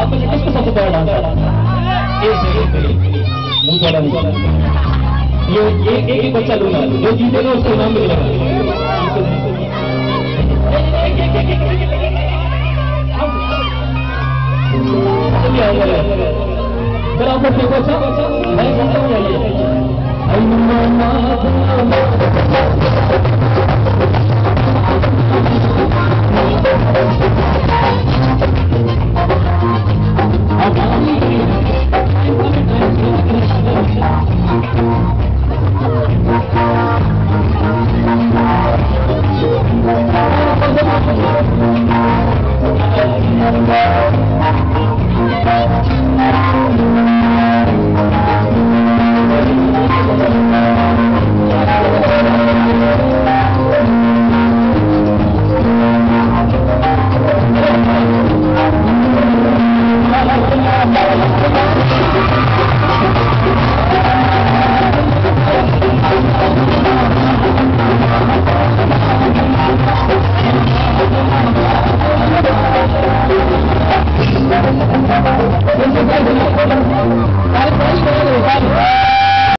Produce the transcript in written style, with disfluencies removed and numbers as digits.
आप में से किसको सबसे बड़ा डांस आता है? मुंह थोड़ा ये एक बच्चा लूंगा, जो जीतेगा उसको इनाम मिलेगा। सर आपको देखो, अच्छा मैं कहता हूँ जाइए।